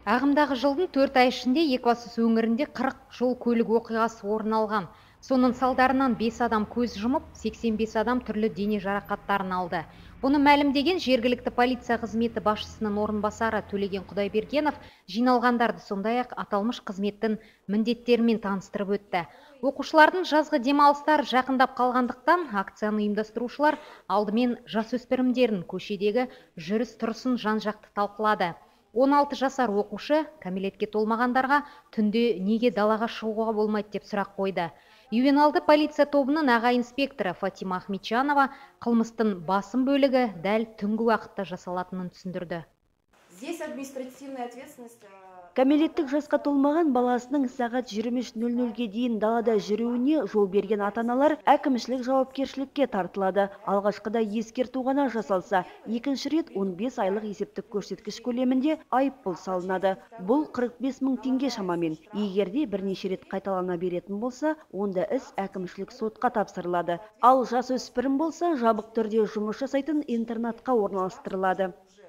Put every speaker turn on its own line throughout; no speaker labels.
Ағымдағы жылдың 4 ай ішінде Екібастұз өңірінде 40 жол көлік оқиғасы орын алған. Соның салдарынан 5 адам көз жұмып, 85 адам түрлі дене жарақаттарын алды. Бұны мәлімдеген жергілікті полиция қызметі басшысының орынбасары Төлеген Құдайбергенов жиналғандарды сондай-ақ аталмыш қызметтің міндеттерімен таныстырып өтті. Оқушылардың жазғы демалыстары жақындап қалғандықтан акцияны ұйымдастырушылар алдымен жасөспірімдердің көшедегі жүріс-тұрысын жан-жақты талқылады. 16 жасар оқушы кәмелетке толмағандарға түнде неге далаға шығуға болмайды деп сұрақ қойды. Ювеналды полиция тобының аға инспекторы Фатима Ахметжанова қылмыстың басым бөлігі дәл түнгі уақытта жасалатынын түсіндірді.
Здесь административная ответственность.
Кәмелеттік жасқа толмаған баласының сағат 23:00-ге дейін далада жүруіне жол берген ата-аналар әкімшілік жауапкершілікке тартылады. Алғашқыда ескерту ғана жасалса, екінші рет 15 айлық есептік көрсеткіш көлемінде айыппұл салынады. Бұл 45 мың теңге шамамен. Егерде бірнеше рет қайталана беретін болса, онда іс әкімшілік сотқа тапсырылады. Ал жасөспірім болса, жабық түрде жұмыс жасайтын интернатқа орналастырылады.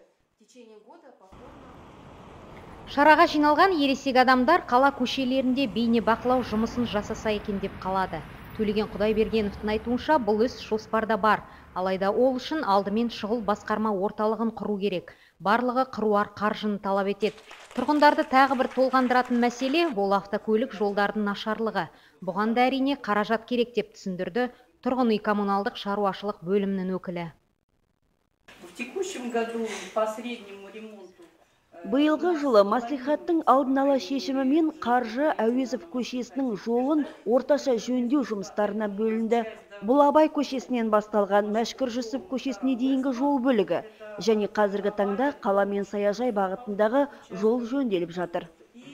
Шараға жиналған ересек адамдар қала көшелерінде бейне бақылау жұмысын жасаса екен деп қалады. Төлеген Құдайбергеновтың айтуынша бұл іс жоспарда бар. Алайда ол үшін алдымен шұғыл басқарма орталығын құру керек. Барлығы қыруар қаржыны талап етеді. Тұрғындарды тағы бір толғандыратын мәселе ол автокөлік жолдардың нашарлығы. Бұған да әрине қаражат керек деп түсіндірді тұрғын үй коммуналдық шаруашылық бөлімінің өкілі.
В текущем году по среднему ремонту
Биылғы жылы мәслихаттың алдын ала шешімімен қаржы Әуезов көшесінің жолын орташа жөндеу жұмыстарына бөлінді. Бұл Абай көшесінен басталған Мәшкүр Жүсіп көшесіне дейінгі жол бөлігі. Және қазіргі таңда қала мен саяжай бағытындағы жол жөнделіп жатыр.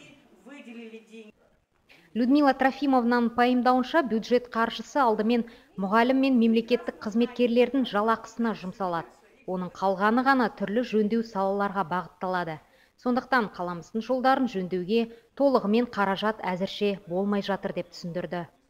Людмила Трофимовнаның пайымдауынша бюджет қаржысы алдымен мұғалім мен мемлекеттік қызметкерлердің жалақысына жұмсалады. Оның қалғаны ғана түрлі жөндеу салаларға бағытталады. Сондықтан қаламыздың жолдарын жөндеуге толығымен қаражат әзірше болмай жатыр деп түсіндірді.